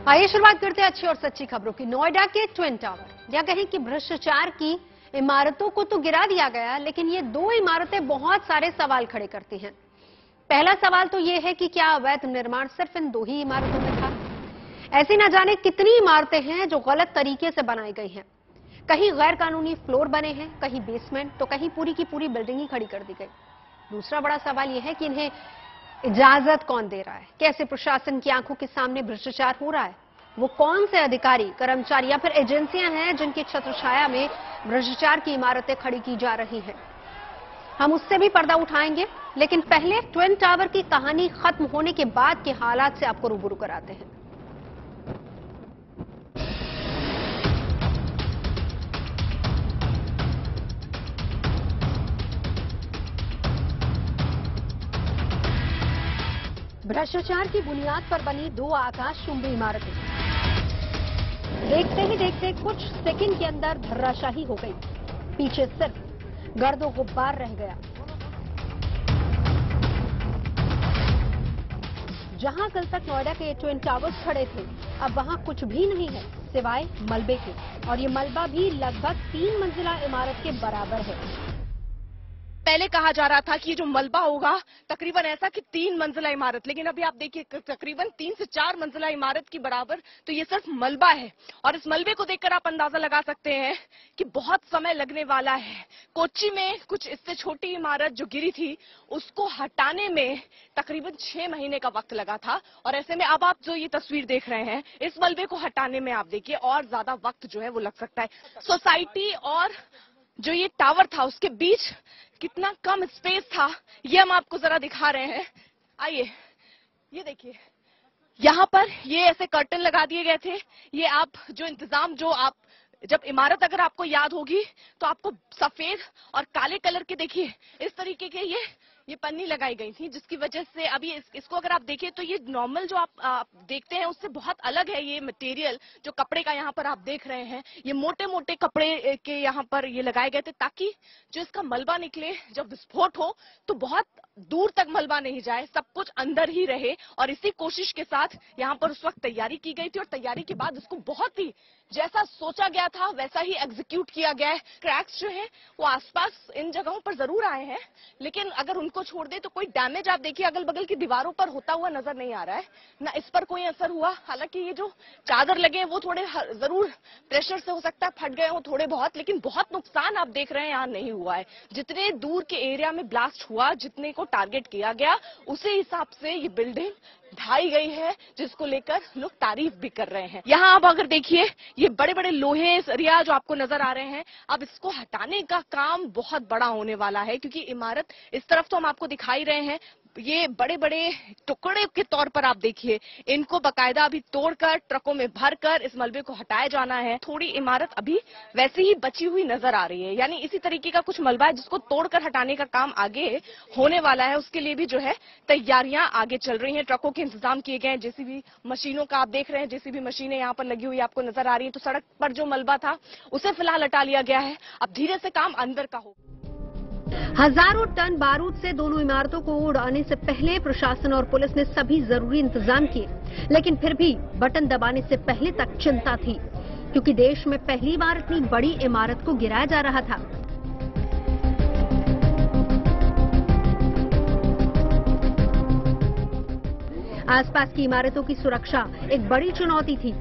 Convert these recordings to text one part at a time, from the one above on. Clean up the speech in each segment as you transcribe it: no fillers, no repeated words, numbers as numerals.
आइए शुरुआत करते हैं अच्छी और सच्ची खबरों की। नोएडा के ट्विन टावर या कहें कि भ्रष्टाचार की इमारतों को तो गिरा दिया गया, लेकिन ये दो इमारतें बहुत सारे सवाल खड़े करती हैं। पहला सवाल तो ये है कि क्या अवैध निर्माण सिर्फ इन दो ही इमारतों में था? ऐसी न जाने कितनी इमारतें हैं जो गलत तरीके से बनाई गई हैं। कहीं गैर कानूनी फ्लोर बने हैं, कहीं बेसमेंट, तो कहीं पूरी की पूरी बिल्डिंग ही खड़ी कर दी गई। दूसरा बड़ा सवाल यह है कि इन्हें इजाजत कौन दे रहा है? कैसे प्रशासन की आंखों के सामने भ्रष्टाचार हो रहा है? वो कौन से अधिकारी, कर्मचारी या फिर एजेंसियां हैं जिनकी छत्रछाया में भ्रष्टाचार की इमारतें खड़ी की जा रही हैं? हम उससे भी पर्दा उठाएंगे, लेकिन पहले ट्विन टावर की कहानी खत्म होने के बाद के हालात से आपको रूबरू कराते हैं। भ्रष्टाचार की बुनियाद पर बनी दो आकाशचुंबी इमारतें देखते ही देखते कुछ सेकंड के अंदर धराशाही हो गई। पीछे सिर्फ गर्दो गुब्बार रह गया। जहां कल तक नोएडा के ट्विन टावर्स खड़े थे, अब वहां कुछ भी नहीं है सिवाय मलबे के, और ये मलबा भी लगभग 3 मंजिला इमारत के बराबर है। पहले कहा जा रहा था कि जो मलबा होगा तकरीबन ऐसा कि 3 मंजिला इमारत, लेकिन अभी आप देखिए तकरीबन 3 से 4 मंजिला इमारत की बराबर तो ये सिर्फ मलबा है। और इस मलबे को देखकर आप अंदाजा लगा सकते हैं कि बहुत समय लगने वाला है। कोच्चि में कुछ इससे छोटी इमारत जो गिरी थी उसको हटाने में तकरीबन 6 महीने का वक्त लगा था, और ऐसे में अब आप जो ये तस्वीर देख रहे हैं, इस मलबे को हटाने में आप देखिए और ज्यादा वक्त जो है वो लग सकता है। सोसाइटी और जो ये टावर था उसके बीच कितना कम स्पेस था, ये हम आपको जरा दिखा रहे हैं। आइए, ये देखिए, यहाँ पर ये ऐसे कर्टन लगा दिए गए थे। ये आप जो इंतजाम, जो आप जब इमारत अगर आपको याद होगी तो आपको सफेद और काले कलर के देखिए इस तरीके के ये पन्नी लगाई गई थी, जिसकी वजह से अभी इसको अगर आप देखें तो ये नॉर्मल जो आप देखते हैं उससे बहुत अलग है। ये मटेरियल जो कपड़े का यहाँ पर आप देख रहे हैं, ये मोटे मोटे कपड़े के यहाँ पर ये लगाए गए थे ताकि जो इसका मलबा निकले, जब विस्फोट हो तो बहुत दूर तक मलबा नहीं जाए, सब कुछ अंदर ही रहे। और इसी कोशिश के साथ यहाँ पर उस वक्त तैयारी की गई थी, और तैयारी के बाद इसको बहुत ही जैसा सोचा गया था वैसा ही एग्जीक्यूट किया गया है। क्रैक्स जो हैं वो आसपास इन जगहों पर जरूर आए हैं, लेकिन अगर उनको छोड़ दे तो कोई डैमेज आप देखिए अगल बगल की दीवारों पर होता हुआ नजर नहीं आ रहा है, ना इस पर कोई असर हुआ। हालांकि ये जो चादर लगे वो थोड़े जरूर प्रेशर से हो सकता है फट गए हो थोड़े बहुत, लेकिन बहुत नुकसान आप देख रहे हैं यहाँ नहीं हुआ है। जितने दूर के एरिया में ब्लास्ट हुआ, जितने को टारगेट किया गया, उसी हिसाब से ये बिल्डिंग ढाई गई है, जिसको लेकर लोग तारीफ भी कर रहे हैं। यहाँ आप अगर देखिए ये बड़े बड़े लोहे सरिया जो आपको नजर आ रहे हैं, अब इसको हटाने का काम बहुत बड़ा होने वाला है, क्योंकि इमारत इस तरफ तो हम आपको दिखाई रहे हैं, ये बड़े बड़े टुकड़े के तौर पर आप देखिए, इनको बकायदा अभी तोड़कर ट्रकों में भरकर इस मलबे को हटाया जाना है। थोड़ी इमारत अभी वैसे ही बची हुई नजर आ रही है, यानी इसी तरीके का कुछ मलबा है जिसको तोड़कर हटाने का काम आगे होने वाला है। उसके लिए भी जो है तैयारियां आगे चल रही हैं, ट्रकों के इंतजाम किए गए हैं, जेसीबी मशीनों का आप देख रहे हैं, जेसीबी मशीनें यहाँ पर लगी हुई आपको नजर आ रही है। तो सड़क पर जो मलबा था उसे फिलहाल हटा लिया गया है, अब धीरे से काम अंदर का हो। हजारों टन बारूद से दोनों इमारतों को उड़ाने से पहले प्रशासन और पुलिस ने सभी जरूरी इंतजाम किए, लेकिन फिर भी बटन दबाने से पहले तक चिंता थी, क्योंकि देश में पहली बार इतनी बड़ी इमारत को गिराया जा रहा था। आसपास की इमारतों की सुरक्षा एक बड़ी चुनौती थी।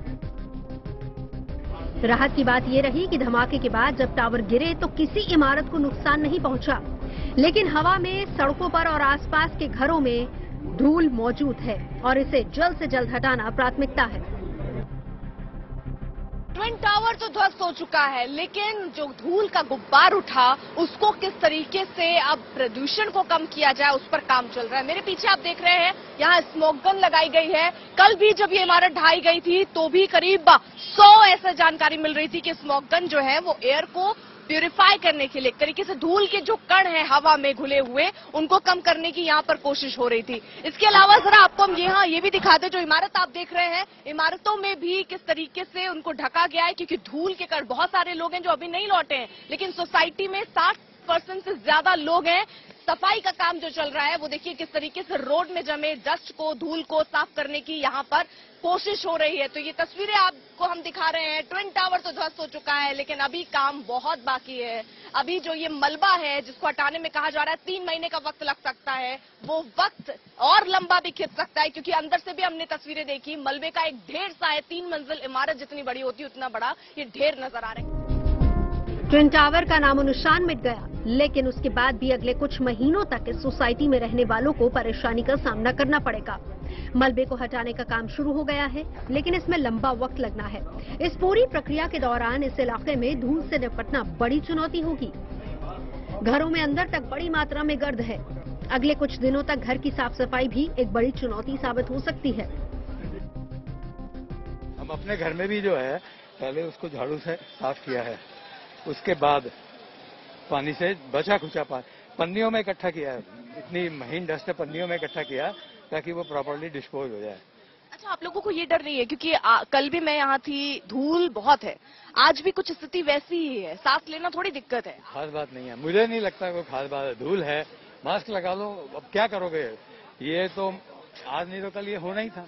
राहत की बात यह रही कि धमाके के बाद जब टावर गिरे तो किसी इमारत को नुकसान नहीं पहुंचा, लेकिन हवा में, सड़कों पर और आसपास के घरों में धूल मौजूद है, और इसे जल्द से जल्द हटाना प्राथमिकता है। ट्विन टावर तो ध्वस्त हो चुका है, लेकिन जो धूल का गुब्बार उठा उसको किस तरीके से अब प्रदूषण को कम किया जाए उस पर काम चल रहा है। मेरे पीछे आप देख रहे हैं यहाँ स्मोक गन लगाई गई है। कल भी जब ये इमारत ढाई गई थी तो भी करीब 100 ऐसा जानकारी मिल रही थी कि स्मोक गन जो है वो एयर को प्यूरिफाई करने के लिए, एक तरीके से धूल के जो कण हैं हवा में घुले हुए, उनको कम करने की यहाँ पर कोशिश हो रही थी। इसके अलावा जरा आपको हम यहाँ ये भी दिखाते, जो इमारत आप देख रहे हैं, इमारतों में भी किस तरीके से उनको ढका गया है, क्योंकि धूल के कण, बहुत सारे लोग हैं जो अभी नहीं लौटे हैं, लेकिन सोसाइटी में 60% से ज्यादा लोग हैं सफाई का काम जो चल रहा है वो देखिए किस तरीके से रोड में जमे डस्ट को, धूल को साफ करने की यहाँ पर कोशिश हो रही है। तो ये तस्वीरें आपको हम दिखा रहे हैं। ट्विन टावर तो ध्वस्त हो चुका है, लेकिन अभी काम बहुत बाकी है। अभी जो ये मलबा है जिसको हटाने में कहा जा रहा है 3 महीने का वक्त लग सकता है, वो वक्त और लंबा भी खिंच सकता है, क्योंकि अंदर से भी हमने तस्वीरें देखी, मलबे का एक ढेर सा है। 3 मंजिल इमारत जितनी बड़ी होती है उतना बड़ा ये ढेर नजर आ रहा है। ट्विन टावर का नामो निशान मिट गया, लेकिन उसके बाद भी अगले कुछ महीनों तक इस सोसाइटी में रहने वालों को परेशानी का सामना करना पड़ेगा। मलबे को हटाने का काम शुरू हो गया है, लेकिन इसमें लंबा वक्त लगना है। इस पूरी प्रक्रिया के दौरान इस इलाके में धूल से निपटना बड़ी चुनौती होगी। घरों में अंदर तक बड़ी मात्रा में गर्द है। अगले कुछ दिनों तक घर की साफ सफाई भी एक बड़ी चुनौती साबित हो सकती है। हम अपने घर में भी जो है पहले उसको झाड़ू से साफ किया है, उसके बाद पानी से बचा खुचा पन्नियों में इकट्ठा किया है। इतनी महीन डस्ट है, पन्नियों में इकट्ठा किया ताकि वो प्रॉपर्ली डिस्पोज हो जाए। अच्छा, आप लोगों को ये डर नहीं है? क्योंकि कल भी मैं यहाँ थी, धूल बहुत है, आज भी कुछ स्थिति वैसी ही है, सांस लेना थोड़ी दिक्कत है। खास बात नहीं है, मुझे नहीं लगता कोई खास बात है। धूल है, मास्क लगा लो, अब क्या करोगे? ये तो आज नहीं तो कल ये होना ही था।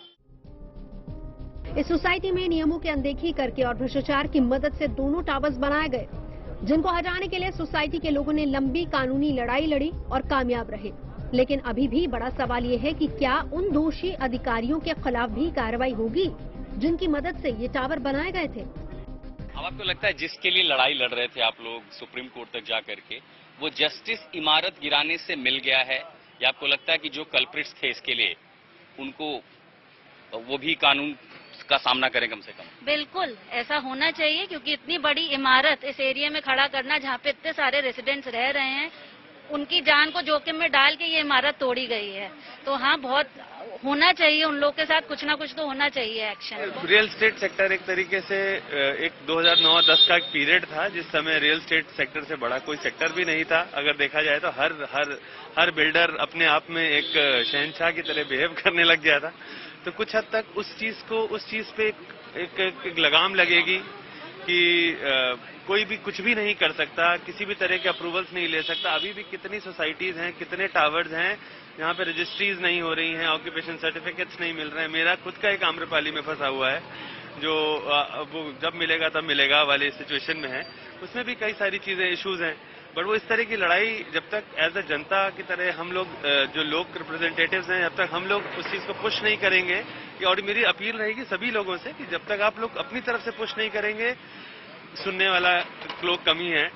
इस सोसाइटी में नियमों की अनदेखी करके और भ्रष्टाचार की मदद से दोनों टावर्स बनाए गए, जिनको हटाने के लिए सोसाइटी के लोगों ने लंबी कानूनी लड़ाई लड़ी और कामयाब रहे। लेकिन अभी भी बड़ा सवाल ये है कि क्या उन दोषी अधिकारियों के खिलाफ भी कार्रवाई होगी जिनकी मदद से ये टावर बनाए गए थे? अब आपको लगता है जिसके लिए लड़ाई लड़ रहे थे आप लोग सुप्रीम कोर्ट तक जा करके, वो जस्टिस इमारत गिराने से मिल गया है, या आपको लगता है कि जो कल्प्रिट्स थे इसके लिए उनको वो भी कानून का सामना करें कम से कम? बिल्कुल ऐसा होना चाहिए, क्योंकि इतनी बड़ी इमारत इस एरिया में खड़ा करना जहाँ पे इतने सारे रेसिडेंट्स रह रहे हैं, उनकी जान को जोखिम में डाल के ये इमारत तोड़ी गई है। तो हाँ, बहुत होना चाहिए, उन लोग के साथ कुछ ना कुछ तो होना चाहिए एक्शन। रियल एस्टेट सेक्टर एक तरीके से एक 2009-10 का एक पीरियड था जिस समय रियल एस्टेट सेक्टर से बड़ा कोई सेक्टर भी नहीं था। अगर देखा जाए तो हर बिल्डर अपने आप में एक शहंशाह की तरह बिहेव करने लग गया था। तो कुछ हद तक उस चीज पे एक लगाम लगेगी कि कोई भी कुछ भी नहीं कर सकता, किसी भी तरह के अप्रूवल्स नहीं ले सकता। अभी भी कितनी सोसाइटीज हैं, कितने टावर्स हैं जहाँ पे रजिस्ट्रीज नहीं हो रही हैं, ऑक्यूपेशन सर्टिफिकेट्स नहीं मिल रहे हैं। मेरा खुद का एक आम्रपाली में फंसा हुआ है, जो वो जब मिलेगा तब मिलेगा वाली सिचुएशन में है। उसमें भी कई सारी चीजें इश्यूज हैं, बट वो इस तरह की लड़ाई जब तक एज अ जनता की तरह हम लोग जो लोग रिप्रेजेंटेटिव्स हैं, जब तक हम लोग उस चीज को पुश नहीं करेंगे, और मेरी अपील रहेगी सभी लोगों से कि जब तक आप लोग अपनी तरफ से पुश नहीं करेंगे, सुनने वाला लोग कमी है।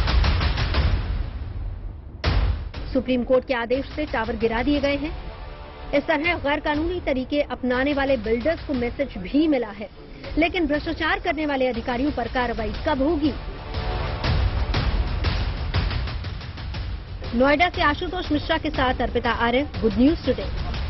सुप्रीम कोर्ट के आदेश से टावर गिरा दिए गए हैं। इस तरह गैर कानूनी तरीके अपनाने वाले बिल्डर्स को मैसेज भी मिला है, लेकिन भ्रष्टाचार करने वाले अधिकारियों पर कार्रवाई कब होगी? नोएडा से आशुतोष मिश्रा के साथ Arpita Arya, good news today.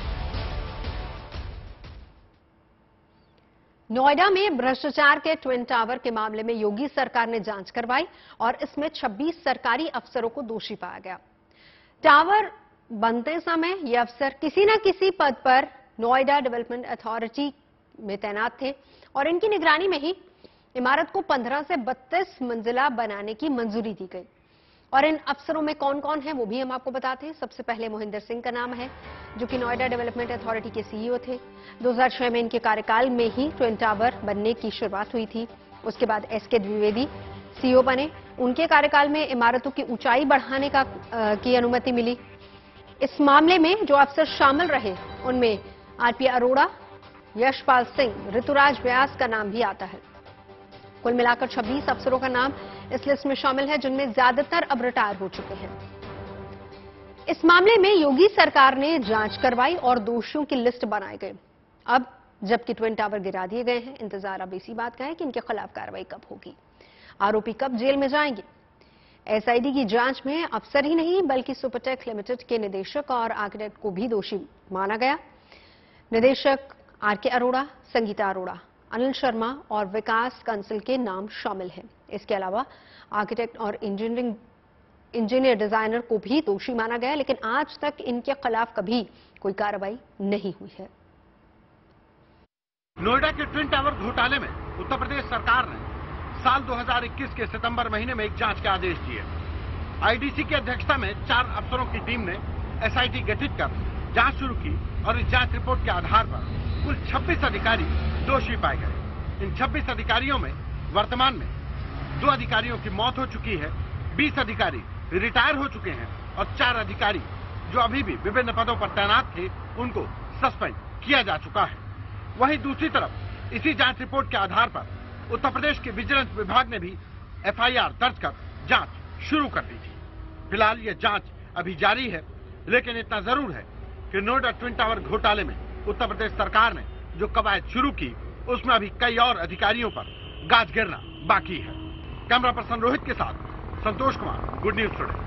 Noida में भ्रष्टाचार के ट्विन टावर के मामले में योगी सरकार ने जांच करवाई और इसमें 26 सरकारी अफसरों को दोषी पाया गया। टावर बनते समय ये अफसर किसी न किसी पद पर नोएडा डेवलपमेंट अथॉरिटी में तैनात थे और इनकी निगरानी में ही इमारत को 15 से 32 मंजिला बनाने की मंजूरी दी गई। और इन अफसरों में कौन कौन है वो भी हम आपको बताते हैं। सबसे पहले मोहिंदर सिंह का नाम है, जो कि नोएडा डेवलपमेंट अथॉरिटी के सीईओ थे। 2006 में इनके कार्यकाल में ही ट्विन टावर बनने की शुरुआत हुई थी। उसके बाद एसके द्विवेदी सीईओ बने, उनके कार्यकाल में इमारतों की ऊंचाई बढ़ाने की अनुमति मिली। इस मामले में जो अफसर शामिल रहे उनमें आरपी अरोड़ा, यशपाल सिंह, ऋतुराज व्यास का नाम भी आता है। कुल मिलाकर 26 अफसरों का नाम इस लिस्ट में शामिल है, जिनमें ज्यादातर अब रिटायर हो चुके हैं। इस मामले में योगी सरकार ने जांच करवाई और दोषियों की लिस्ट बनाई गई। अब जबकि ट्विन टावर गिरा दिए गए हैं, इंतजार अब इसी बात का है कि इनके खिलाफ कार्रवाई कब होगी, आरोपी कब जेल में जाएंगे। एसआईटी की जांच में अफसर ही नहीं बल्कि सुपरटेक लिमिटेड के निदेशक और आर्किटेक्ट को भी दोषी माना गया। निदेशक आरके अरोड़ा, संगीता अरोड़ा, अनिल शर्मा और विकास कंसल के नाम शामिल हैं। इसके अलावा आर्किटेक्ट और इंजीनियर डिजाइनर को भी दोषी माना गया, लेकिन आज तक इनके खिलाफ कभी कोई कार्रवाई नहीं हुई है। नोएडा के ट्विन टावर घोटाले में उत्तर प्रदेश सरकार ने साल 2021 के सितंबर महीने में एक जांच के आदेश दिए। आईडीसी की अध्यक्षता में 4 अफसरों की टीम ने एसआईटी गठित कर जांच शुरू की और इस जांच रिपोर्ट के आधार पर कुल 26 अधिकारी दोषी पाए गए। इन 26 अधिकारियों में वर्तमान में 2 अधिकारियों की मौत हो चुकी है, 20 अधिकारी रिटायर हो चुके हैं और 4 अधिकारी जो अभी भी विभिन्न पदों पर तैनात थे उनको सस्पेंड किया जा चुका है। वहीं दूसरी तरफ इसी जांच रिपोर्ट के आधार पर उत्तर प्रदेश के विजिलेंस विभाग ने भी एफआईआर दर्ज कर जांच शुरू कर दी थी। फिलहाल यह जांच अभी जारी है, लेकिन इतना जरूर है कि नोएडा ट्विन टावर घोटाले में उत्तर प्रदेश सरकार ने जो कवायद शुरू की उसमें अभी कई और अधिकारियों पर गाज गिरना बाकी है। कैमरा पर्सन रोहित के साथ Santosh Kumar, good news today.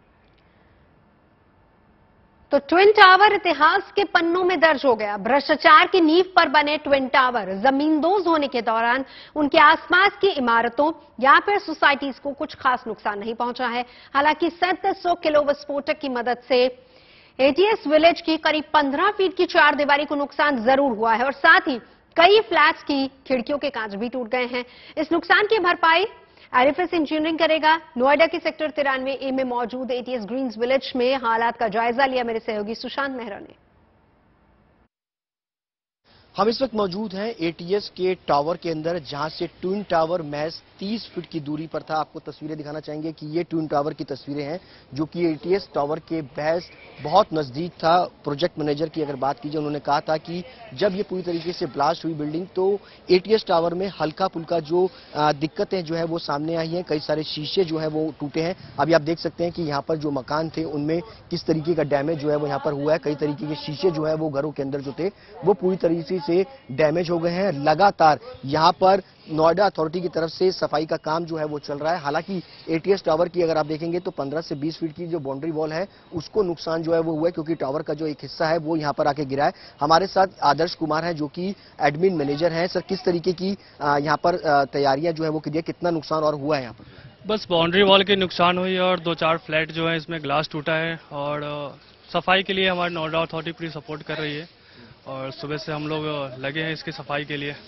तो ट्विन टावर इतिहास के पन्नों में दर्ज हो गया। भ्रष्टाचार की नींव पर बने ट्विन टावर जमींदोज होने के दौरान उनके आसपास की इमारतों या फिर सोसाइटीज को कुछ खास नुकसान नहीं पहुंचा है। हालांकि 3700 किलो विस्फोटक की मदद से एटीएस विलेज की करीब 15 फीट की चारदीवारी को नुकसान जरूर हुआ है और साथ ही कई फ्लैट्स की खिड़कियों के कांच भी टूट गए हैं। इस नुकसान की भरपाई आईएफएस इंजीनियरिंग करेगा। नोएडा के सेक्टर 93A में मौजूद एटीएस ग्रीन्स विलेज में हालात का जायजा लिया मेरे सहयोगी सुशांत मेहरा ने। हम इस वक्त मौजूद हैं एटीएस के टावर के अंदर, जहां से ट्विन टावर महज 30 फीट की दूरी पर था। आपको तस्वीरें दिखाना चाहेंगे कि ये ट्विन टावर की तस्वीरें हैं जो कि एटीएस टावर के महज बहुत नजदीक था। प्रोजेक्ट मैनेजर की अगर बात कीजिए, उन्होंने कहा था कि जब ये पूरी तरीके से ब्लास्ट हुई बिल्डिंग तो एटीएस टावर में हल्का फुल्का जो दिक्कतें जो है वो सामने आई हैं। कई सारे शीशे जो है वो टूटे हैं। अभी आप देख सकते हैं कि यहाँ पर जो मकान थे उनमें किस तरीके का डैमेज जो है वो यहाँ पर हुआ है। कई तरीके के शीशे जो है वो घरों के अंदर जो थे वो पूरी तरीके से डैमेज हो गए हैं। लगातार यहाँ पर नोएडा अथॉरिटी की तरफ से सफाई का काम जो है वो चल रहा है। हालांकि एटीएस टावर की अगर आप देखेंगे तो 15 से 20 फीट की जो बाउंड्री वॉल है उसको नुकसान जो है वो हुआ है, क्योंकि टावर का जो एक हिस्सा है वो यहाँ पर आके गिरा है। हमारे साथ आदर्श कुमार है जो कि एडमिन मैनेजर हैं। सर, किस तरीके की यहाँ पर तैयारियां जो है वो की, कितना नुकसान और हुआ है यहाँ पर? बस बाउंड्री वॉल की नुकसान हुई है और 2-4 फ्लैट जो है इसमें ग्लास टूटा है और सफाई के लिए हमारी नोएडा अथॉरिटी पूरी सपोर्ट कर रही है और सुबह से हम लोग लगे हैं इसकी सफाई के लिए।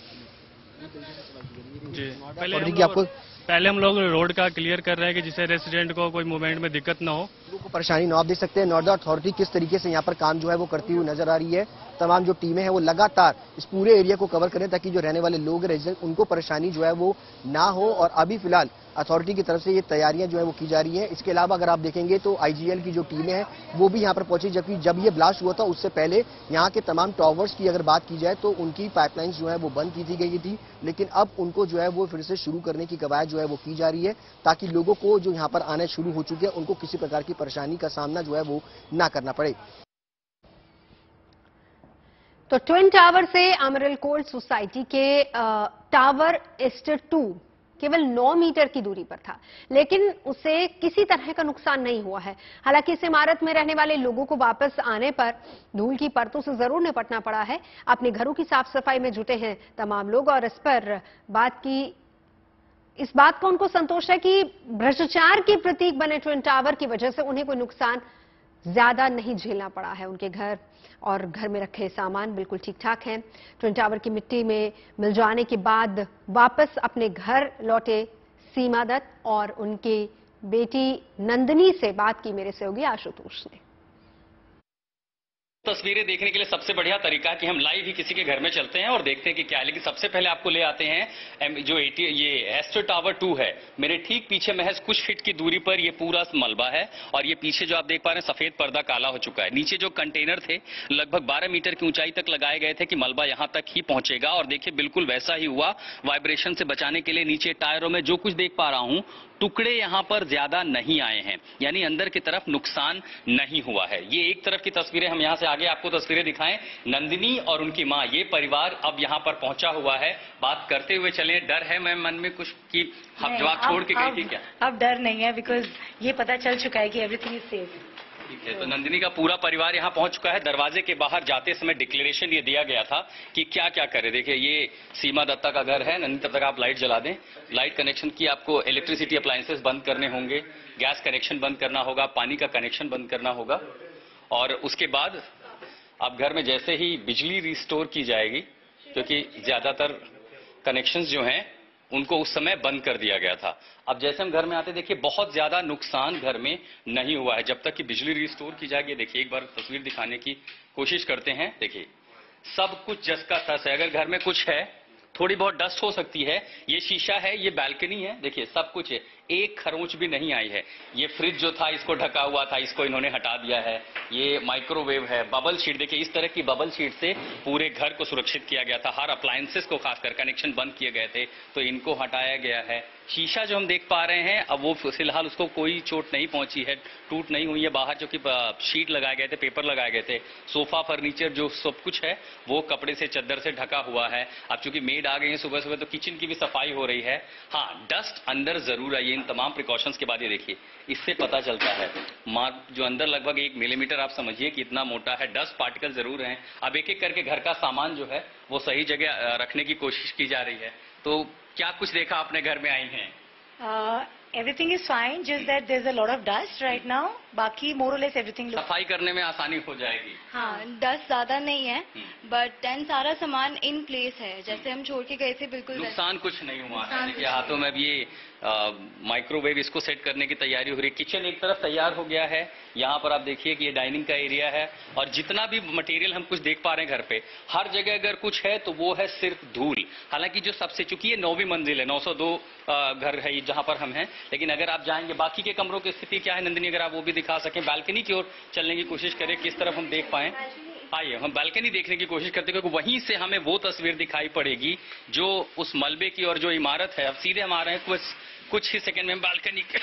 जी, पहले हम लोग रोड का क्लियर कर रहे हैं कि जिससे रेसिडेंट को कोई मूवमेंट में दिक्कत ना हो, परेशानी ना। आप देख सकते हैं नोएडा अथॉरिटी किस तरीके से यहाँ पर काम जो है वो करती हुई नजर आ रही है। तमाम जो टीमें हैं वो लगातार इस पूरे एरिया को कवर करें ताकि जो रहने वाले लोग रेजिडेंट उनको परेशानी जो है वो ना हो। और अभी फिलहाल अथॉरिटी की तरफ से ये तैयारियां जो है वो की जा रही हैं। इसके अलावा अगर आप देखेंगे तो आईजीएल की जो टीमें हैं वो भी यहाँ पर पहुंची, जबकि जब ये ब्लास्ट हुआ था उससे पहले यहाँ के तमाम टावर्स की अगर बात की जाए तो उनकी पाइपलाइंस जो है वो बंद की थी गई थी, लेकिन अब उनको जो है वो फिर से शुरू करने की कवायद जो है वो की जा रही है ताकि लोगों को जो यहाँ पर आने शुरू हो चुके हैं उनको किसी प्रकार की परेशानी का सामना जो है वो ना करना पड़े। तो ट्विन टावर से अमरल कोल्ड सोसाइटी के टावर एस्टेट 2 केवल 9 मीटर की दूरी पर था, लेकिन उसे किसी तरह का नुकसान नहीं हुआ है। हालांकि इस इमारत में रहने वाले लोगों को वापस आने पर धूल की परतों से जरूर निपटना पड़ा है। अपने घरों की साफ सफाई में जुटे हैं तमाम लोग और इस बात का उनको संतोष है कि भ्रष्टाचार की प्रतीक बने ट्विन टावर की वजह से उन्हें कोई नुकसान ज्यादा नहीं झेलना पड़ा है। उनके घर और घर में रखे सामान बिल्कुल ठीक ठाक हैं। ट्विन टावर की मिट्टी में मिल जाने के बाद वापस अपने घर लौटे सीमा दत्त और उनकी बेटी नंदिनी से बात की मेरे सहयोगी आशुतोष ने। तस्वीरें देखने के लिए सबसे बढ़िया तरीका है कि हम लाइव ही किसी के घर में चलते हैं और देखते हैं कि क्या है। लेकिन सबसे पहले आपको ले आते हैं जो ये एस्टेट टावर 2 है। मेरे ठीक पीछे महज कुछ फीट की दूरी पर ये पूरा मलबा है और ये पीछे जो आप देख पा रहे हैं सफेद पर्दा काला हो चुका है। नीचे जो कंटेनर थे लगभग 12 मीटर की ऊंचाई तक लगाए गए थे कि मलबा यहां तक ही पहुंचेगा और देखिए बिल्कुल वैसा ही हुआ। वाइब्रेशन से बचाने के लिए नीचे टायरों में जो कुछ देख पा रहा हूं टुकड़े यहां पर ज्यादा नहीं आए हैं, यानी अंदर की तरफ नुकसान नहीं हुआ है। ये एक तरफ की तस्वीरें, हम यहां से आगे आपको तस्वीरें दिखाएं। नंदिनी और उनकी मां, ये परिवार अब यहां पर पहुंचा हुआ है। बात करते हुए चलें। डर है मैं मन में कुछ कि हम जवाब छोड़ के गई थी क्या? अब डर नहीं है, बिकॉज ये पता चल चुका है कि एवरीथिंग इज सेफ। ठीक है, तो नंदिनी का पूरा परिवार यहाँ पहुंच चुका है। दरवाजे के बाहर जाते समय डिक्लेरेशन ये दिया गया था कि क्या क्या करे। देखिए ये सीमा दत्ता का घर है। नंदिनी, तब तक आप लाइट जला दें। लाइट कनेक्शन की आपको इलेक्ट्रिसिटी अप्लायंसेस बंद करने होंगे, गैस कनेक्शन बंद करना होगा, पानी का कनेक्शन बंद करना होगा और उसके बाद अब घर में जैसे ही बिजली रिस्टोर की जाएगी, क्योंकि ज्यादातर कनेक्शंस जो हैं उनको उस समय बंद कर दिया गया था। अब जैसे हम घर में आते देखिए बहुत ज्यादा नुकसान घर में नहीं हुआ है जब तक कि बिजली रिस्टोर की जाएगी। देखिए एक बार तस्वीर दिखाने की कोशिश करते हैं। देखिए सब कुछ जस का तस है। अगर घर में कुछ है, थोड़ी बहुत डस्ट हो सकती है। ये शीशा है, ये बालकनी है, देखिए सब कुछ है, एक खरोंच भी नहीं आई है। ये फ्रिज जो था इसको ढका हुआ था, इसको इन्होंने हटा दिया है। ये माइक्रोवेव है, बबल शीट, देखिए इस तरह की बबल शीट से पूरे घर को सुरक्षित किया गया था। हर अप्लायंसेस को खासकर कनेक्शन बंद किए गए थे तो इनको हटाया गया है। शीशा जो हम देख पा रहे हैं अब वो फिलहाल उसको कोई चोट नहीं पहुंची है, टूट नहीं हुई है। बाहर जो कि शीट लगाए गए थे, पेपर लगाए गए थे, सोफा फर्नीचर जो सब कुछ है वो कपड़े से चद्दर से ढका हुआ है। अब चूंकि मेड आ गई है सुबह सुबह तो किचन की भी सफाई हो रही है। हाँ, डस्ट अंदर जरूर आई है। इन तमाम प्रिकॉशंस के बाद ये देखिए इससे पता चलता है जो अंदर लगभग 1 मिलीमीटर आप समझिए कि इतना मोटा है, डस्ट पार्टिकल जरूर हैं। अब एक एक करके घर का सामान जो है वो सही जगह रखने की कोशिश की जा रही है। तो क्या कुछ देखा आपने घर में आई हैं? Everything is fine, just that there's a lot of dust right now. बाकी more or less everything looks. सफाई करने में आसानी हो जाएगी। हाँ, डस्ट ज्यादा नहीं है बट देन सारा सामान इन प्लेस है, जैसे हम छोड़ के गए थे बिल्कुल। नुकसान कुछ नहीं हुआ है। देखिए हाथों में अब ये माइक्रोवेव इसको सेट करने की तैयारी हो रही है। किचन एक तरफ तैयार हो गया है। यहाँ पर आप देखिए कि ये डाइनिंग का एरिया है और जितना भी मटेरियल हम कुछ देख पा रहे हैं घर पे, हर जगह अगर कुछ है तो वो है सिर्फ धूल। हालांकि जो सबसे, चूंकि ये 9वीं मंजिल है, 902 घर है जहां पर हम हैं, लेकिन अगर आप जाएंगे बाकी के कमरों की स्थिति क्या है नंदिनी, अगर आप वो भी दिखा सकें। बालकनी की ओर चलने की कोशिश करें, किस तरफ हम देख पाए। आइए हम बालकनी देखने की कोशिश करते हैं क्योंकि वहीं से हमें वो तस्वीर दिखाई पड़ेगी जो उस मलबे की और जो इमारत है। अब सीधे हम आ रहे हैं कुछ ही सेकंड में बालकनी के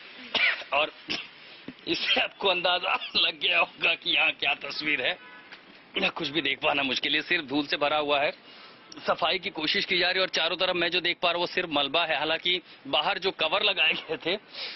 और इससे आपको अंदाजा लग गया होगा कि यहाँ क्या तस्वीर है। यहाँ कुछ भी देख पाना मुश्किल है, सिर्फ धूल से भरा हुआ है। सफाई की कोशिश की जा रही है और चारों तरफ मैं जो देख पा रहा हूँ वो सिर्फ मलबा है। हालांकि बाहर जो कवर लगाए गए थे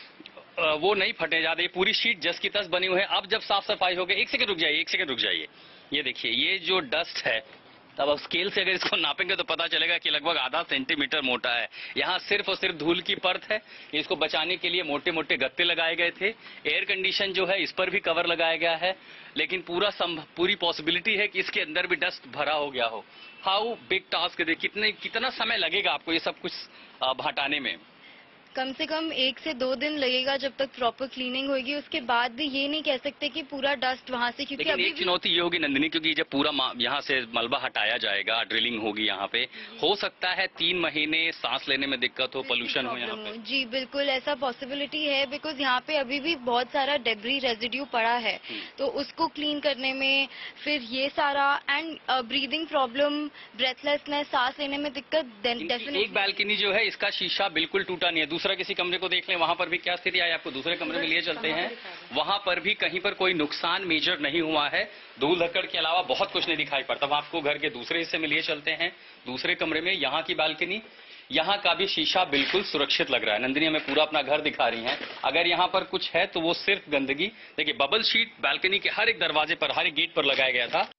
वो नहीं फटे जा रहे, पूरी शीट जस की तस बनी हुई है। अब जब साफ सफाई हो गई, एक सेकंड रुक जाइए। ये देखिए ये जो डस्ट है, तब अब स्केल से अगर इसको नापेंगे तो पता चलेगा कि लगभग आधा सेंटीमीटर मोटा है। यहाँ सिर्फ और सिर्फ धूल की परत है। इसको बचाने के लिए मोटे मोटे गत्ते लगाए गए थे। एयर कंडीशन जो है इस पर भी कवर लगाया गया है, लेकिन पूरी पॉसिबिलिटी है कि इसके अंदर भी डस्ट भरा हो गया हो। हाउ बिग टास्क है, कितना समय लगेगा आपको ये सब कुछ हटाने में? कम से कम 1 से 2 दिन लगेगा जब तक प्रॉपर क्लीनिंग होगी। उसके बाद भी ये नहीं कह सकते कि पूरा डस्ट वहाँ से, क्योंकि लेकिन एक चुनौती ये होगी नंदिनी, क्योंकि जब पूरा यहाँ से मलबा हटाया जाएगा, ड्रिलिंग होगी यहाँ पे, हो सकता है 3 महीने सांस लेने में दिक्कत हो, पोल्यूशन हो यहाँ पे। जी बिल्कुल ऐसा पॉसिबिलिटी है, बिकॉज यहाँ पे अभी भी बहुत सारा डेब्री रेजिड्यू पड़ा है, तो उसको क्लीन करने में फिर ये सारा एंड ब्रीदिंग प्रॉब्लम, ब्रेथलेसनेस, सांस लेने में दिक्कत डेफिनेटली। एक बालकनी जो है इसका शीशा बिल्कुल टूटा नहीं है। दूसरा किसी कमरे को देख लें, वहां पर भी क्या स्थिति आई आपको दूसरे कमरे में लिए चलते हैं। वहां पर भी कहीं पर कोई नुकसान मेजर नहीं हुआ है। धूल धक्कड़ के अलावा बहुत कुछ नहीं दिखाई पड़ता। अब आपको घर के दूसरे हिस्से में लिए चलते हैं, दूसरे कमरे में। यहाँ की बालकनी, यहाँ का भी शीशा बिल्कुल सुरक्षित लग रहा है। नंदिनी हमें पूरा अपना घर दिखा रही हैं। अगर यहाँ पर कुछ है तो वो सिर्फ गंदगी। देखिए बबल शीट बालकनी के हर एक दरवाजे पर, हर एक गेट पर लगाया गया था।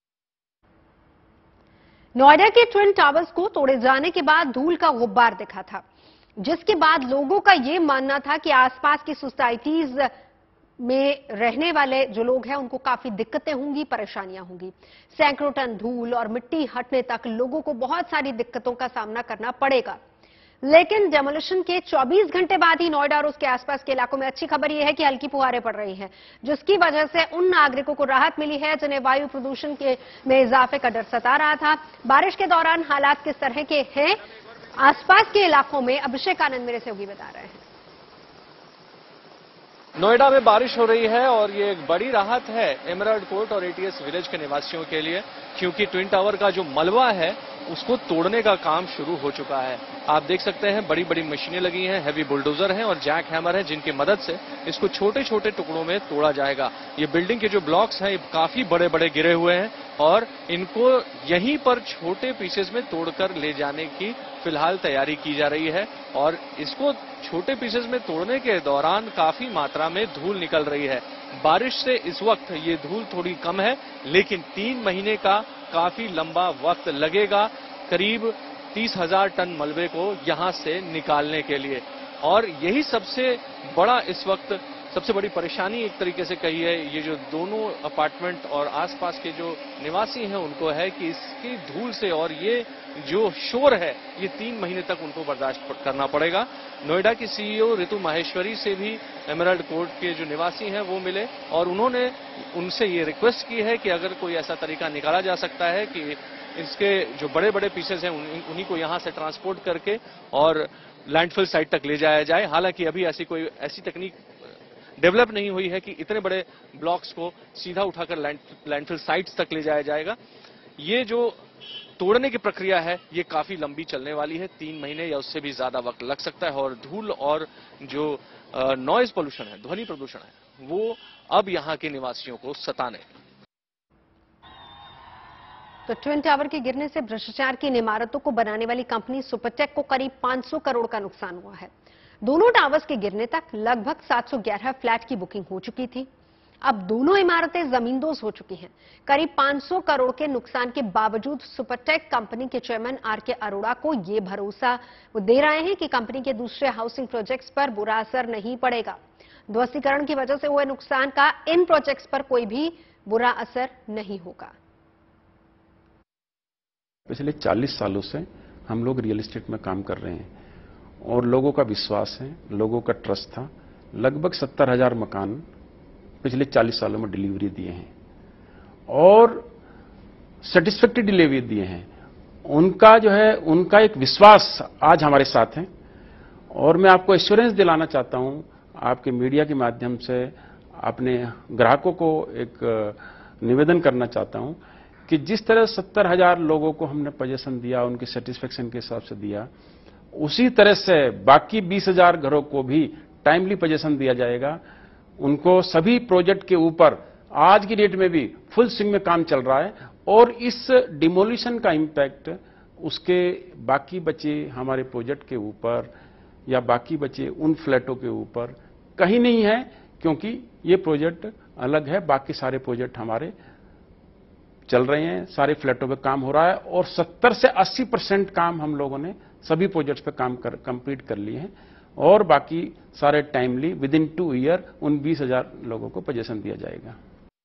नोएडा के ट्विन टावर्स को तोड़े जाने के बाद धूल का गुब्बार दिखा था, जिसके बाद लोगों का ये मानना था कि आसपास की सोसाइटीज में रहने वाले जो लोग हैं उनको काफी दिक्कतें होंगी, परेशानियां होंगी। सैकड़ों टन धूल और मिट्टी हटने तक लोगों को बहुत सारी दिक्कतों का सामना करना पड़ेगा। लेकिन डेमोलिशन के 24 घंटे बाद ही नोएडा और उसके आसपास के इलाकों में अच्छी खबर यह है कि हल्की फुहारें पड़ रही हैं, जिसकी वजह से उन नागरिकों को राहत मिली है जिन्हें वायु प्रदूषण में इजाफे का डर सता रहा था। बारिश के दौरान हालात किस तरह के हैं आसपास के इलाकों में, अभिषेक आनंद मेरे सहयोगी बता रहे हैं। नोएडा में बारिश हो रही है और ये एक बड़ी राहत है एमराल्ड कोर्ट और एटीएस विलेज के निवासियों के लिए, क्योंकि ट्विन टावर का जो मलबा है उसको तोड़ने का काम शुरू हो चुका है। आप देख सकते हैं बड़ी बड़ी मशीनें लगी हैं, हैवी बुलडोजर हैं और जैक हैमर है, जिनकी मदद से इसको छोटे छोटे टुकड़ों में तोड़ा जाएगा। ये बिल्डिंग के जो ब्लॉक्स हैं ये काफी बड़े बड़े गिरे हुए हैं और इनको यहीं पर छोटे पीसेस में तोड़कर ले जाने की फिलहाल तैयारी की जा रही है। और इसको छोटे पीसेस में तोड़ने के दौरान काफी मात्रा में धूल निकल रही है। बारिश से इस वक्त ये धूल थोड़ी कम है, लेकिन 3 महीने का काफी लंबा वक्त लगेगा करीब 30,000 टन मलबे को यहां से निकालने के लिए। और यही सबसे बड़ा इस वक्त सबसे बड़ी परेशानी एक तरीके से कही है ये जो दोनों अपार्टमेंट और आसपास के जो निवासी हैं उनको है कि इसकी धूल से और ये जो शोर है ये 3 महीने तक उनको बर्दाश्त करना पड़ेगा। नोएडा की सीईओ रितु माहेश्वरी से भी एमराल्ड कोर्ट के जो निवासी हैं वो मिले और उन्होंने उनसे ये रिक्वेस्ट की है कि अगर कोई ऐसा तरीका निकाला जा सकता है कि इसके जो बड़े बड़े पीसेज हैं उन्हीं को यहां से ट्रांसपोर्ट करके और लैंडफिल साइट तक ले जाया जाए। हालांकि अभी ऐसी तकनीक डेवलप नहीं हुई है कि इतने बड़े ब्लॉक्स को सीधा उठाकर लैंडफिल साइट्स तक ले जाया जाएगा। ये जो तोड़ने की प्रक्रिया है ये काफी लंबी चलने वाली है, 3 महीने या उससे भी ज्यादा वक्त लग सकता है और धूल और जो नॉइज पोल्यूशन है, ध्वनि प्रदूषण है, वो अब यहां के निवासियों को सताने। तो ट्विन टावर के गिरने से भ्रष्टाचार की इन इमारतों को बनाने वाली कंपनी सुपरटेक को करीब 500 करोड़ का नुकसान हुआ है। दोनों टावर्स के गिरने तक लगभग 711 फ्लैट की बुकिंग हो चुकी थी। अब दोनों इमारतें जमींदोज हो चुकी हैं। करीब 500 करोड़ के नुकसान के बावजूद सुपरटेक कंपनी के चेयरमैन आर.के. अरोड़ा को यह भरोसा वो दे रहे हैं कि कंपनी के दूसरे हाउसिंग प्रोजेक्ट्स पर बुरा असर नहीं पड़ेगा। ध्वस्तीकरण की वजह से हुए नुकसान का इन प्रोजेक्ट्स पर कोई भी बुरा असर नहीं होगा। पिछले 40 सालों से हम लोग रियल एस्टेट में काम कर रहे हैं और लोगों का विश्वास है, लोगों का ट्रस्ट था। लगभग 70,000 मकान पिछले 40 सालों में डिलीवरी दिए हैं और सेटिस्फैक्टरी डिलीवरी दिए हैं। उनका एक विश्वास आज हमारे साथ है और मैं आपको एश्योरेंस दिलाना चाहता हूं आपके मीडिया के माध्यम से अपने ग्राहकों को एक निवेदन करना चाहता हूं कि जिस तरह 70,000 लोगों को हमने पोजीशन दिया, उनके सेटिस्फेक्शन के हिसाब से दिया, उसी तरह से बाकी 20,000 घरों को भी टाइमली पोजीशन दिया जाएगा। उनको सभी प्रोजेक्ट के ऊपर आज की डेट में भी फुल स्विंग में काम चल रहा है और इस डिमोलिशन का इंपैक्ट उसके बाकी बचे हमारे प्रोजेक्ट के ऊपर या बाकी बचे उन फ्लैटों के ऊपर कहीं नहीं है, क्योंकि ये प्रोजेक्ट अलग है। बाकी सारे प्रोजेक्ट हमारे चल रहे हैं, सारे फ्लैटों पे काम हो रहा है और 70 से 80% काम हम लोगों ने सभी प्रोजेक्ट्स पे काम कंप्लीट कर लिए हैं और बाकी सारे टाइमली विद इन 2 ईयर उन 20,000 लोगों को पोजीशन दिया जाएगा।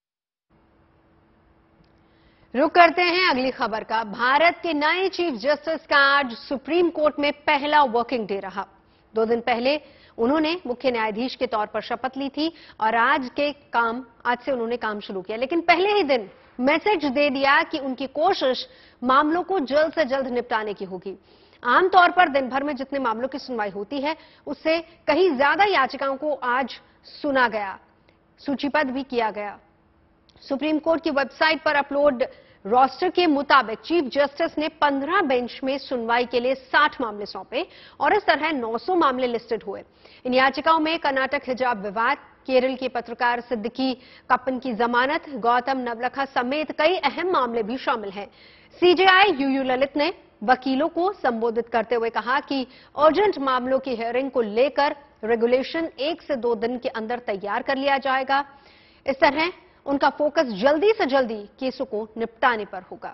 रुक करते हैं अगली खबर का। भारत के नए चीफ जस्टिस का आज सुप्रीम कोर्ट में पहला वर्किंग डे रहा। 2 दिन पहले उन्होंने मुख्य न्यायाधीश के तौर पर शपथ ली थी और आज से उन्होंने काम शुरू किया, लेकिन पहले ही दिन मैसेज दे दिया कि उनकी कोशिश मामलों को जल्द से जल्द निपटाने की होगी। आमतौर पर दिन भर में जितने मामलों की सुनवाई होती है उससे कहीं ज्यादा याचिकाओं को आज सुना गया, सूचीबद्ध भी किया गया। सुप्रीम कोर्ट की वेबसाइट पर अपलोड रोस्टर के मुताबिक चीफ जस्टिस ने 15 बेंच में सुनवाई के लिए 60 मामले सौंपे और इस तरह 900 मामले लिस्टेड हुए। इन याचिकाओं में कर्नाटक हिजाब विवाद, केरल के पत्रकार सिद्दीकी कप्पन की जमानत, गौतम नवलखा समेत कई अहम मामले भी शामिल हैं। सीजेआई यूयू ललित ने वकीलों को संबोधित करते हुए कहा कि अर्जेंट मामलों की हियरिंग को लेकर रेगुलेशन 1 से 2 दिन के अंदर तैयार कर लिया जाएगा। इस तरह उनका फोकस जल्दी से जल्दी केसों को निपटाने पर होगा।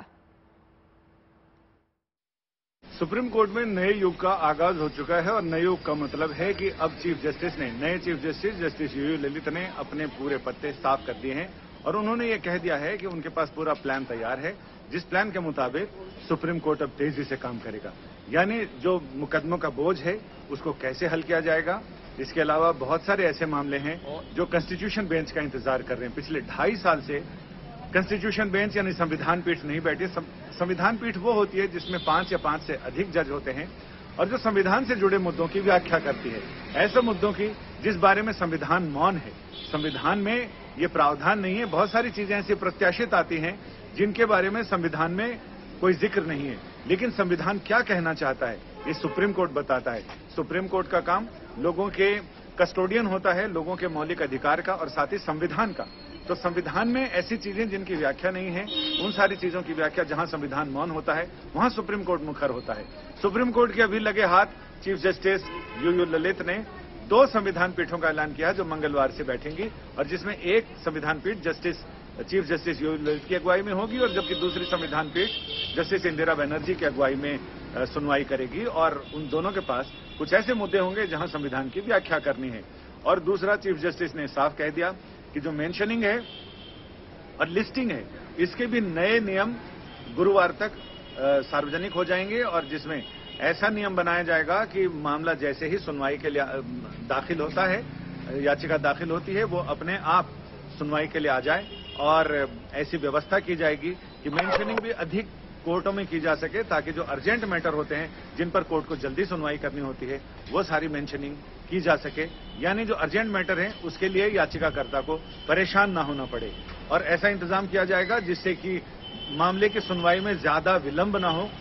सुप्रीम कोर्ट में नए युग का आगाज हो चुका है और नए युग का मतलब है कि अब नए chief justice justice UU Lalit ने अपने पूरे पत्ते साफ कर दिए हैं और उन्होंने ये कह दिया है कि उनके पास पूरा प्लान तैयार है, जिस प्लान के मुताबिक सुप्रीम कोर्ट अब तेजी से काम करेगा। यानी जो मुकदमों का बोझ है उसको कैसे हल किया जाएगा। इसके अलावा बहुत सारे ऐसे मामले हैं जो कॉन्स्टिट्यूशन बेंच का इंतजार कर रहे हैं। पिछले 2.5 साल से कॉन्स्टिट्यूशन बेंच यानी संविधान पीठ नहीं बैठी। संविधान पीठ वो होती है जिसमें 5 या 5 से अधिक जज होते हैं और जो संविधान से जुड़े मुद्दों की व्याख्या करती है, ऐसे मुद्दों की जिस बारे में संविधान मौन है। संविधान में ये प्रावधान नहीं है। बहुत सारी चीजें ऐसी प्रत्याशित आती हैं जिनके बारे में संविधान में कोई जिक्र नहीं है, लेकिन संविधान क्या कहना चाहता है ये सुप्रीम कोर्ट बताता है। सुप्रीम कोर्ट का काम लोगों के कस्टोडियन होता है, लोगों के मौलिक अधिकार का और साथ ही संविधान का। तो संविधान में ऐसी चीजें जिनकी व्याख्या नहीं है, उन सारी चीजों की व्याख्या जहां संविधान मौन होता है वहां सुप्रीम कोर्ट मुखर होता है। सुप्रीम कोर्ट के अभी लगे हाथ चीफ जस्टिस यूयू ललित ने 2 संविधान पीठों का ऐलान किया जो मंगलवार से बैठेंगी और जिसमें एक संविधान पीठ चीफ जस्टिस यूयू ललित की अगुवाई में होगी और जबकि दूसरी संविधान पीठ जस्टिस इंदिरा बनर्जी की अगुवाई में सुनवाई करेगी और उन दोनों के पास कुछ ऐसे मुद्दे होंगे जहां संविधान की व्याख्या करनी है। और दूसरा, चीफ जस्टिस ने साफ कह दिया कि जो मेंशनिंग है और लिस्टिंग है, इसके भी नए नियम गुरुवार तक सार्वजनिक हो जाएंगे, और जिसमें ऐसा नियम बनाया जाएगा कि मामला जैसे ही सुनवाई के लिए दाखिल होता है, याचिका दाखिल होती है, वो अपने आप सुनवाई के लिए आ जाए, और ऐसी व्यवस्था की जाएगी कि मेंशनिंग भी अधिक कोर्टों में की जा सके, ताकि जो अर्जेंट मैटर होते हैं, जिन पर कोर्ट को जल्दी सुनवाई करनी होती है, वो सारी मेंशनिंग की जा सके। यानी जो अर्जेंट मैटर है, उसके लिए याचिकाकर्ता को परेशान ना होना पड़े, और ऐसा इंतजाम किया जाएगा जिससे कि मामले की सुनवाई में ज्यादा विलंब ना हो।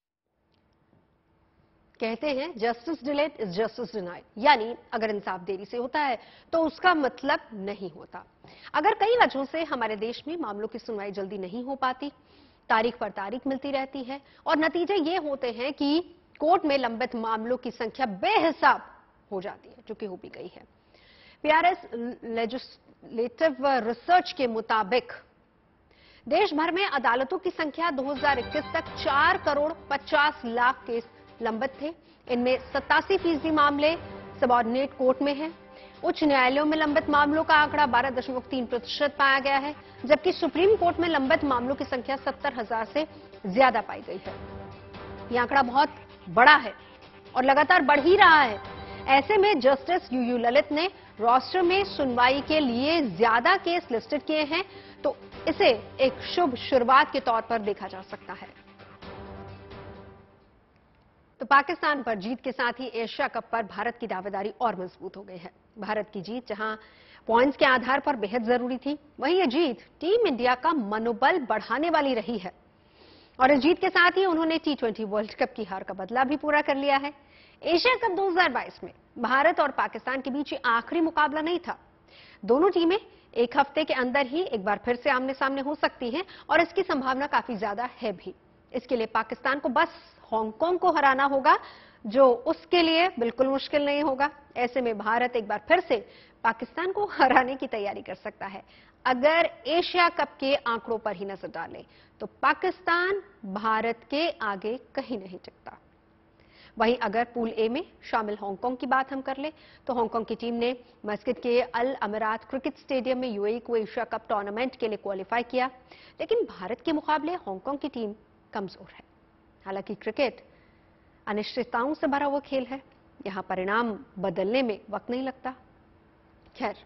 कहते हैं justice delayed is justice denied, यानी अगर इंसाफ देरी से होता है तो उसका मतलब नहीं होता। अगर कई वजहों से हमारे देश में मामलों की सुनवाई जल्दी नहीं हो पाती, तारीख पर तारीख मिलती रहती है, और नतीजे ये होते हैं कि कोर्ट में लंबित मामलों की संख्या बेहिसाब हो जाती है, जो कि हो भी गई है। पीआरएस लेजिस्लेटिव रिसर्च के मुताबिक देश भर में अदालतों की संख्या 2021 तक 4 करोड़ 50 लाख केस लंबित थे। इनमें 87% मामले सबऑर्डिनेट कोर्ट में हैं। उच्च न्यायालयों में लंबित मामलों का आंकड़ा 12.3% पाया गया है, जबकि सुप्रीम कोर्ट में लंबित मामलों की संख्या 70,000 से ज्यादा पाई गई है। यह आंकड़ा बहुत बड़ा है और लगातार बढ़ ही रहा है। ऐसे में जस्टिस यूयू ललित ने रोस्टर में सुनवाई के लिए ज्यादा केस लिस्टेड किए हैं, तो इसे एक शुभ शुरुआत के तौर पर देखा जा सकता है। तो पाकिस्तान पर जीत के साथ ही एशिया कप पर भारत की दावेदारी और मजबूत हो गई है। भारत की जीत जहां पॉइंट्स के आधार पर बेहद जरूरी थी, वहीं यह जीत टीम इंडिया का मनोबल बढ़ाने वाली रही है, और इस जीत के साथ ही उन्होंने T20 वर्ल्ड कप की हार का बदला भी पूरा कर लिया है। एशिया कप 2022 में भारत और पाकिस्तान के बीच आखिरी मुकाबला नहीं था। दोनों टीमें एक हफ्ते के अंदर ही एक बार फिर से आमने सामने हो सकती हैं, और इसकी संभावना काफी ज्यादा है भी। इसके लिए पाकिस्तान को बस हांगकांग को हराना होगा, जो उसके लिए बिल्कुल मुश्किल नहीं होगा। ऐसे में भारत एक बार फिर से पाकिस्तान को हराने की तैयारी कर सकता है। अगर एशिया कप के आंकड़ों पर ही नजर डालें तो पाकिस्तान भारत के आगे कहीं नहीं टिकता। वहीं अगर पूल ए में शामिल हांगकांग की बात हम कर ले तो हांगकांग की टीम ने मस्कट के अल अमीरात क्रिकेट स्टेडियम में यूएई को एशिया कप टूर्नामेंट के लिए क्वालिफाई किया, लेकिन भारत के मुकाबले हांगकांग की टीम कमजोर है। हालांकि क्रिकेट अनिश्चितताओं से भरा हुआ खेल है, यहां परिणाम बदलने में वक्त नहीं लगता। खैर,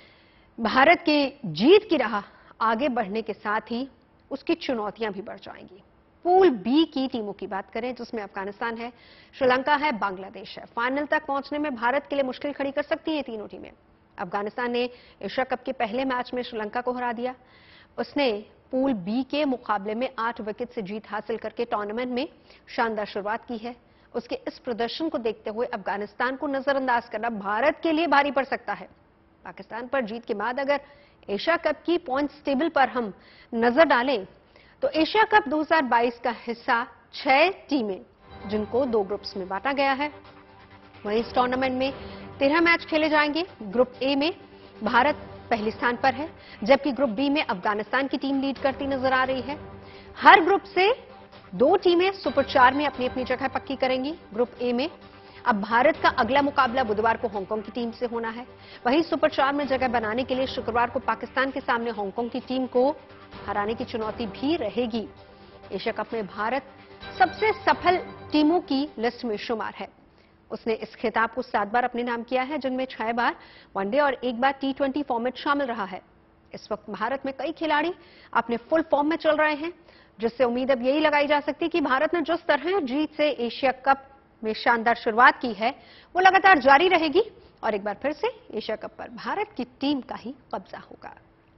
भारत की जीत की राह आगे बढ़ने के साथ ही उसकी चुनौतियां भी बढ़ जाएंगी। पूल बी की टीमों की बात करें, जिसमें अफगानिस्तान है, श्रीलंका है, बांग्लादेश है। फाइनल तक पहुंचने में भारत के लिए मुश्किल खड़ी कर सकती है तीनों टीमें। अफगानिस्तान ने एशिया कप के पहले मैच में श्रीलंका को हरा दिया। उसने पूल बी के मुकाबले में 8 विकेट से जीत हासिल करके टूर्नामेंट में शानदार शुरुआत की है। उसके इस प्रदर्शन को देखते हुए अफगानिस्तान को नजरअंदाज करना भारत के लिए भारी पड़ सकता है। पाकिस्तान पर जीत के बाद अगर एशिया कप की पॉइंट्स टेबल पर हम नजर डालें तो एशिया कप 2022 का हिस्सा 6 टीमें, जिनको 2 ग्रुप्स में बांटा गया है। वहीं इस टूर्नामेंट में 13 मैच खेले जाएंगे। ग्रुप ए में भारत पहले स्थान पर है, जबकि ग्रुप बी में अफगानिस्तान की टीम लीड करती नजर आ रही है। हर ग्रुप से 2 टीमें सुपर 4 में अपनी अपनी जगह पक्की करेंगी। ग्रुप ए में अब भारत का अगला मुकाबला बुधवार को हांगकांग की टीम से होना है। वहीं सुपर 4 में जगह बनाने के लिए शुक्रवार को पाकिस्तान के सामने हांगकांग की टीम को हराने की चुनौती भी रहेगी। एशिया कप में भारत सबसे सफल टीमों की लिस्ट में शुमार है। उसने इस खिताब को 7 बार अपने नाम किया है, जिनमें 6 बार वनडे और 1 बार T20 फॉर्मेट शामिल रहा है। इस वक्त भारत में कई खिलाड़ी अपने फुल फॉर्म में चल रहे हैं, जिससे उम्मीद अब यही लगाई जा सकती है कि भारत ने जिस तरह जीत से एशिया कप में शानदार शुरुआत की है, वो लगातार जारी रहेगी और एक बार फिर से एशिया कप पर भारत की टीम का ही कब्जा होगा।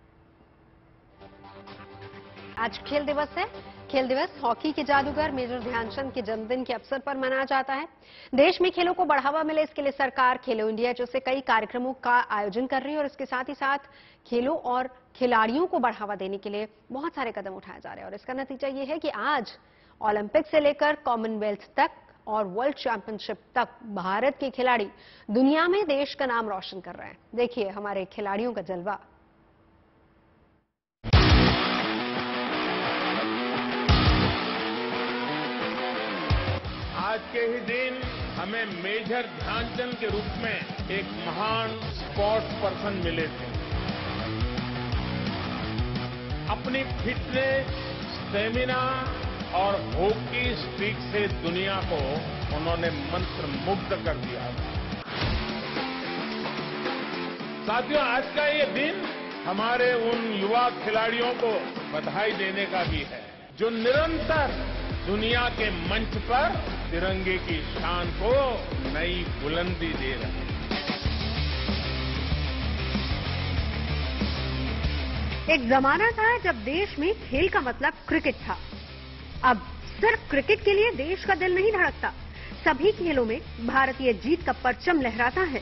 आज खेल दिवस है। खेल दिवस हॉकी के जादूगर मेजर ध्यानचंद के जन्मदिन के अवसर पर मनाया जाता है। देश में खेलों को बढ़ावा मिले, इसके लिए सरकार खेलो इंडिया जैसे कई कार्यक्रमों का आयोजन कर रही है, और इसके साथ ही साथ खेलों और खिलाड़ियों को बढ़ावा देने के लिए बहुत सारे कदम उठाए जा रहे हैं। और इसका नतीजा ये है कि आज ओलंपिक से लेकर कॉमनवेल्थ तक और वर्ल्ड चैंपियनशिप तक भारत के खिलाड़ी दुनिया में देश का नाम रोशन कर रहे हैं। देखिए हमारे खिलाड़ियों का जलवा। आज के ही दिन हमें मेजर ध्यानचंद के रूप में एक महान स्पोर्ट्स पर्सन मिले थे। अपनी फिटनेस, स्टेमिना और हॉकी स्टिक से दुनिया को उन्होंने मंत्र मुग्ध कर दिया था। साथियों, आज का ये दिन हमारे उन युवा खिलाड़ियों को बधाई देने का भी है जो निरंतर दुनिया के मंच पर तिरंगे की शान को नई बुलंदी दे रहे हैं। एक जमाना था जब देश में खेल का मतलब क्रिकेट था। अब सिर्फ क्रिकेट के लिए देश का दिल नहीं धड़कता, सभी खेलों में भारतीय जीत का परचम लहराता है।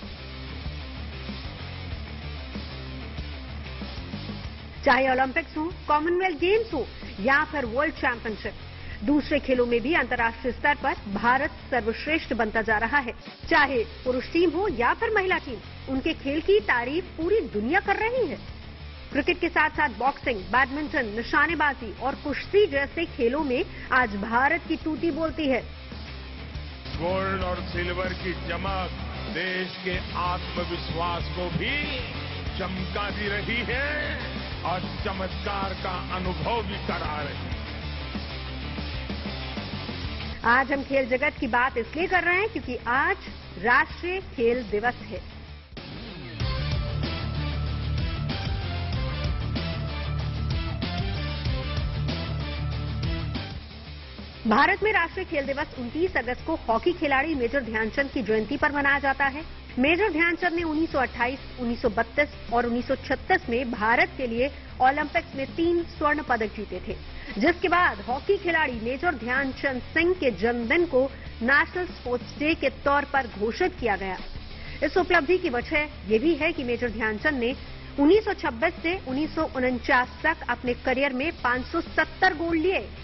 चाहे ओलंपिक्स हो, कॉमनवेल्थ गेम्स हो या फिर वर्ल्ड चैंपियनशिप, दूसरे खेलों में भी अंतर्राष्ट्रीय स्तर पर भारत सर्वश्रेष्ठ बनता जा रहा है। चाहे पुरुष टीम हो या फिर महिला टीम, उनके खेल की तारीफ पूरी दुनिया कर रही है। क्रिकेट के साथ साथ बॉक्सिंग, बैडमिंटन, निशानेबाजी और कुश्ती जैसे खेलों में आज भारत की तूती बोलती है। गोल्ड और सिल्वर की चमक देश के आत्मविश्वास को भी चमकाती रही है और चमत्कार का अनुभव भी करा रही है। आज हम खेल जगत की बात इसलिए कर रहे हैं क्योंकि आज राष्ट्रीय खेल दिवस है। भारत में राष्ट्रीय खेल दिवस 29 अगस्त को हॉकी खिलाड़ी मेजर ध्यानचंद की जयंती पर मनाया जाता है। मेजर ध्यानचंद ने 1928, 1932 और 1936 में भारत के लिए ओलंपिक्स में 3 स्वर्ण पदक जीते थे, जिसके बाद हॉकी खिलाड़ी मेजर ध्यानचंद सिंह के जन्मदिन को नेशनल स्पोर्ट्स डे के तौर पर घोषित किया गया। इस उपलब्धि की वजह ये भी है कि मेजर ध्यानचंद ने 1926 से 1949 तक अपने करियर में 570 गोल्ड लिए